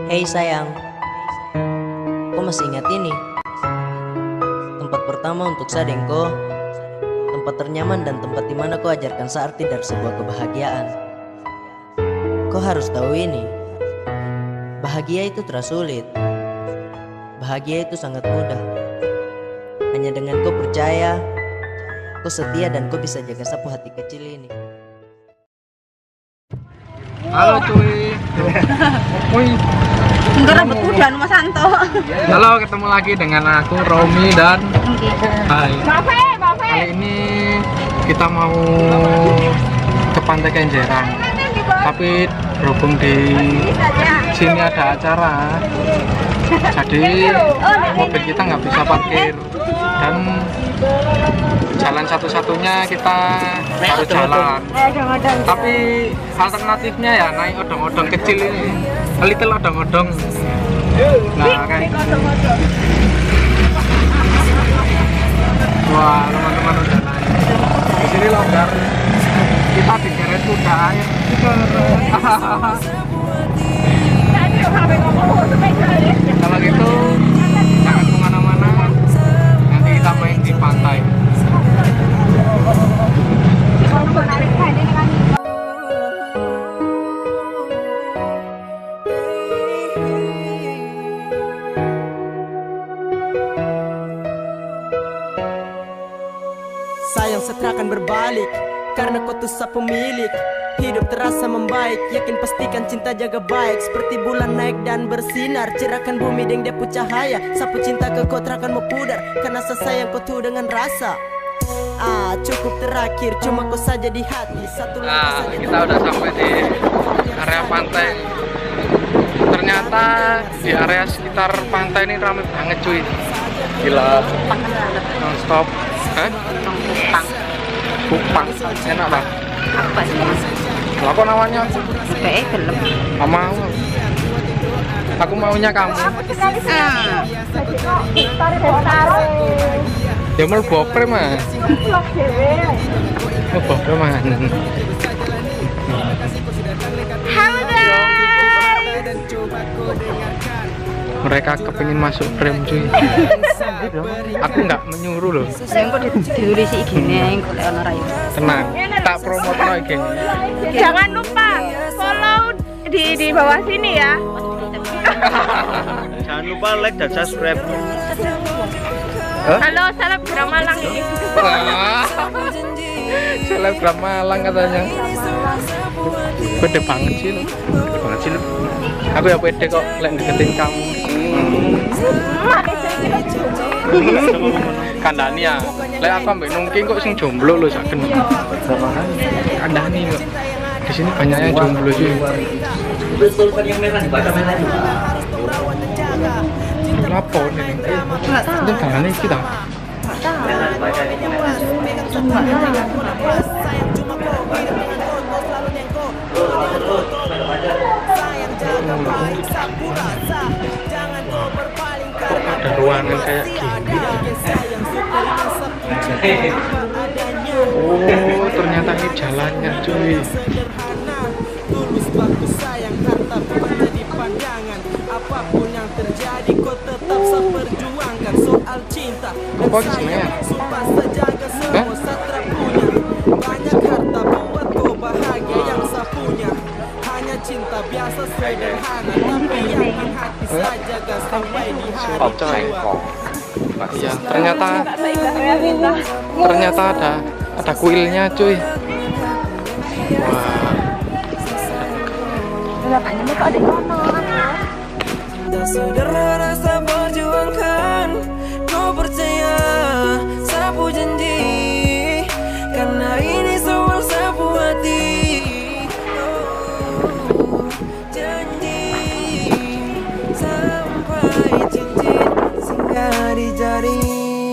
Hei sayang, kau masih ingat ini? Tempat pertama untuk sadengko, tempat ternyaman dan tempat dimana kau ajarkan searti dari sebuah kebahagiaan. Kau harus tahu ini, bahagia itu terasa sulit. Bahagia itu sangat mudah. Hanya dengan kau percaya, kau setia dan kau bisa jaga sapu hati kecil ini. Halo cuy. Woi. Enggak rambut udah Mas Santo. Halo, ketemu lagi dengan aku Romi dan Hai. Kali ini kita mau ke Pantai Kenjeran. Tapi berhubung di sini ada acara, jadi mobil kita nggak bisa parkir dan jalan satu-satunya kita harus jalan. Tapi alternatifnya ya naik odong-odong kecil ini, little odong-odong. Nah kayak wah, teman-teman udah naik. Di sini longgar. Kita digeret kuda air. Kalau gitu jangan kemana-mana, nanti kita main di pantai. Sayang setra akan berbalik karena kau tuh sa pemilik. Hidup terasa membaik, yakin pastikan cinta jaga baik. Seperti bulan naik dan bersinar, cerahkan bumi dengan depu cahaya. Sapu cinta ke kau terakan mau pudar, karena sayang kau tuh dengan rasa. Cukup terakhir, cuma kau saja di hati. Satu langkah saja. Kita udah sampai di area pantai. Ternyata di area sekitar pantai ini ramai banget cuy. Gila, non-stop. Kupang, enak lah. Apa sih? Apa namanya? Kayak gelap. Gak mau. Aku maunya kamu. Ya mau boper mah. Mau boper mah. Halo guys. Mereka kepingin masuk frame cuy. Aku nggak menyuruh loh. Yang kok ditulis gini, yang kok ono ra yo. Tenang, tak promote lagi. Jangan lupa follow di bawah sini ya. Jangan lupa like dan subscribe. Halo selebgram Malang ini. Selebgram Malang katanya. Pede banget sih lo. Pede banget sih lo. Aku ya pede kok lek deketin kamu. Kandani ya. Lek aku ambek nungking kok sing jomblo lho saken. Kandani kok. Di sini banyaknya jomblo sih. Betul kan yang merah dibaca merah juga. Lapor ini. Itu kandani kita. Merah dibaca ini merah. Ada ruangan kayak gini. Oh, ternyata ini jalannya cuy. Apapun yang terjadi kau tetap seperjuangkan soal cinta. Kok sebenarnya? Semua satra punya banyak harta buat kau bahagia yang sapunya. Hanya cinta biasa sederhana, tapi yang hati saja gak sampai di hari tua. Iya, ternyata ada kuilnya cuy. Wah. Bapaknya kok ada ngono. Sederhana saya perjuangkan, kau percaya sapu janji, karena ini soal sapu hati. Janji sampai cincin singgah di jari.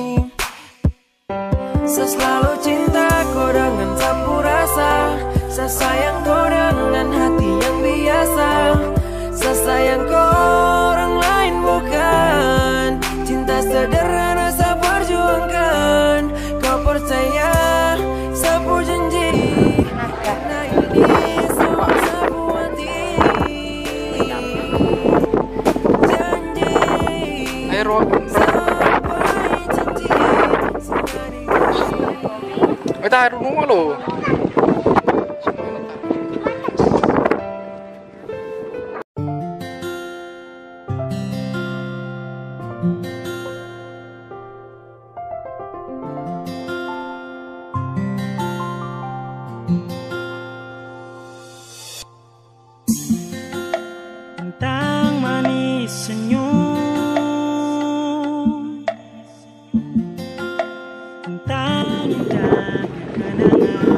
Saya selalu cinta kau dengan sapu rasa, saya sayang kau dengan hati yang biasa, saya sayang kau orang lain bukan. ta rungu lho. Tentang manis senyum, tentang indah kenangan,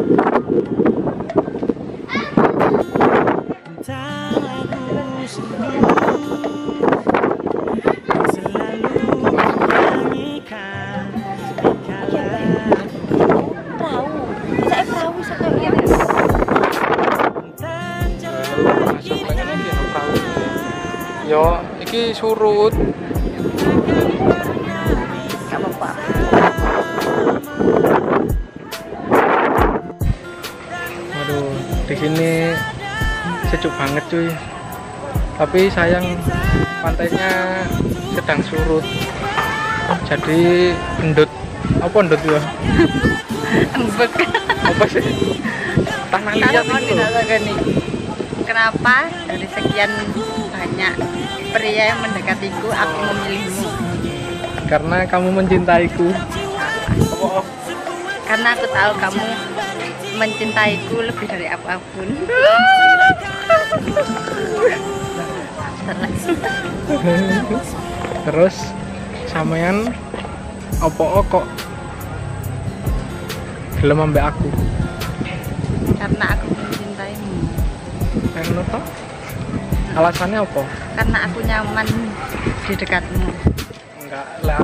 tentang lagu senyum selalu menyanyikan dikala Saya perahu satu ya. tentang jalan kita. Yo, iki surut. Gak apa-apa. Waduh, di sini sejuk banget cuy. Tapi sayang pantainya sedang surut. Jadi endut. Apa endut ya? Embek. Apa sih? Tanah liat Kalau itu tidak loh. gini. Kenapa dari sekian banyak pria yang mendekatiku, aku memilihmu? Karena kamu mencintaiku. Karena aku tahu kamu mencintaiku lebih dari apapun. Terus sampean opo kok gelem ambek aku? Karena aku mencintaimu. Ngono toh? Alasannya apa? Karena aku nyaman di dekatmu. Enggak,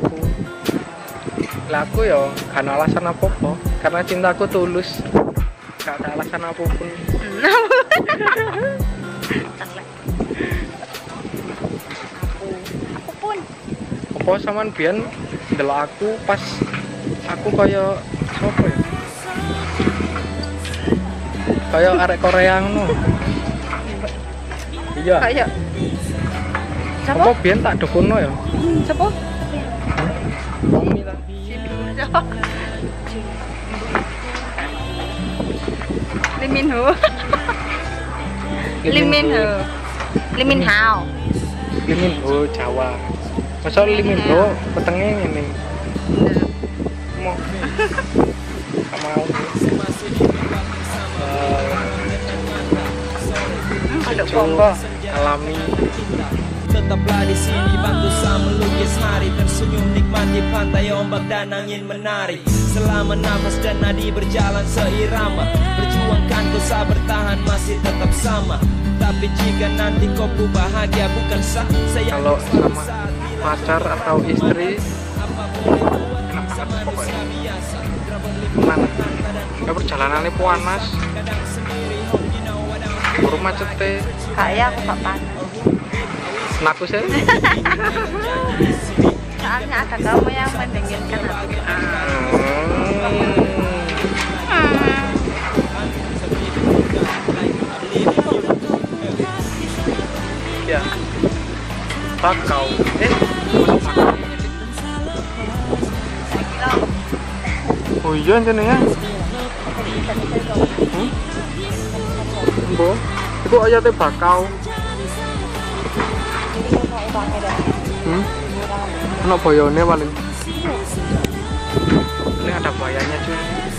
lah aku ya gak ada alasan apa-apa. Karena cintaku tulus. Gak ada alasan apapun. Aku pun. Apa sampean biyen ndelok aku pas aku kaya sopo ya? Kaya arek Korea ngono. Iya. Kayak siapa? Apa biyen tak dukunno ya? Siapa? Tommy lah. Lee Min Ho. Lee Min Ho. Lee Min Hao. Lee Min Ho Jawa. Masa Lee Min Ho petenge ngene. Mau. Gak mau. Ada pombo. Alami. Tetaplah di sini bantu saya melukis hari, tersenyum nikmati pantai ombak dan angin menari. Selama nafas dan nadi berjalan seirama, berjuangkan ku saya bertahan masih tetap sama. Tapi jika nanti kau ku bahagia bukan sah. Saya Kalau sama pacar atau istri enak banget pokoknya. Tenang. Perjalanannya panas. Baru macetnya. Kayak aku gak panas. Naku sih. Soalnya ada kamu yang mendinginkan aku. Ya. Bakau. Oh iya jenenge. Mbok, itu ayatnya bakau. Ono boyone paling. Ini ada bayanya cuy.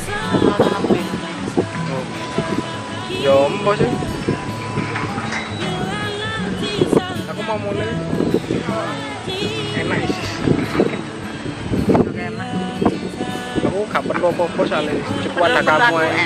Oh. Ya apa sih? Aku mau mulai. Enak sih. Aku gak perlu apa-apa soalnya cukup ada kamu aja.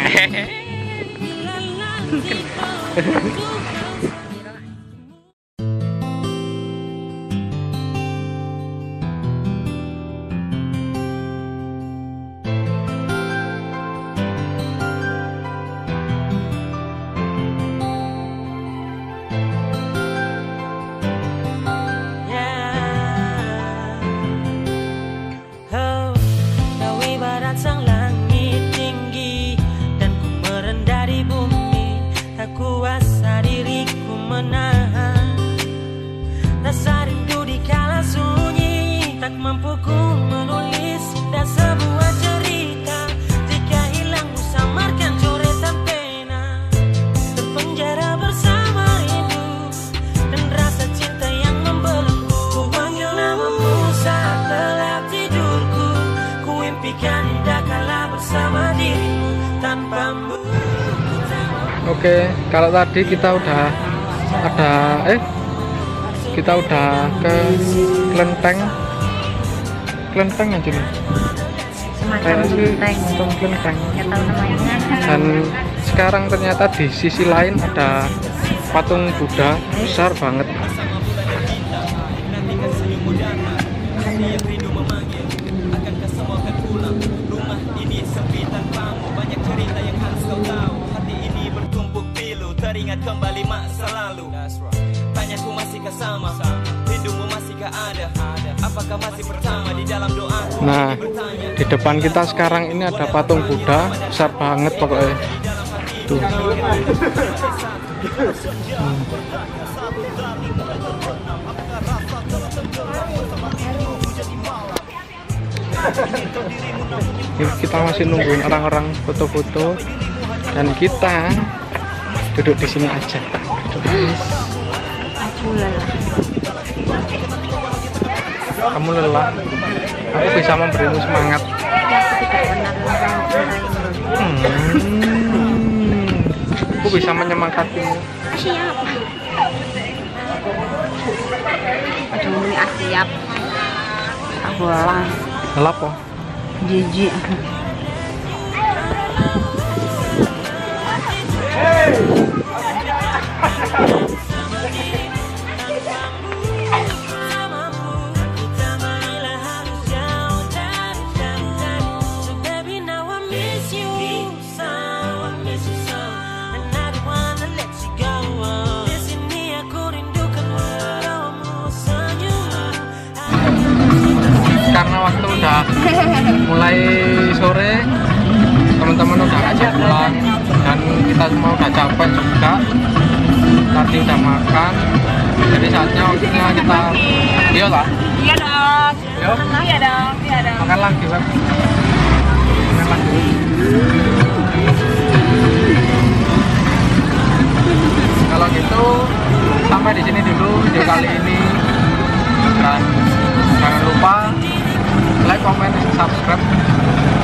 Sang langit tinggi dan ku merendah di bumi, tak kuasa diri Oke, kalau tadi kita udah ada kita udah ke kelenteng aja nih. Semacam kelenteng. Semacam kelenteng. Nggak tahu namanya. Dan sekarang ternyata di sisi lain ada patung Buddha besar banget. Teringat kembali masa lalu. Tanyaku masihkah sama? Rindumu masihkah ada? Apakah masih pertama di dalam doa? Nah, di depan kita sekarang ini ada patung Buddha besar banget pokoknya. Tuh. Ini kita masih nungguin orang-orang foto-foto dan kita duduk di sini aja. Aku lelah. Kamu lelah. Aku bisa memberimu semangat. Aku tidak pernah lelah. Aku bisa menyemangatimu. Siap. Aduh, ini siap. Tak bolang. Lelah po. Jijik. Karena waktu udah mulai sore, teman-teman udah ngajak pulang dan kita semua udah capek juga. Tadi udah makan, jadi saatnya waktunya kita iya lah. Iya dong. Yo, Iya dong. Iya dong. makan lagi bang. Makan lagi. Kalau gitu sampai di sini dulu video kali ini, dan jangan lupa like, comment, dan subscribe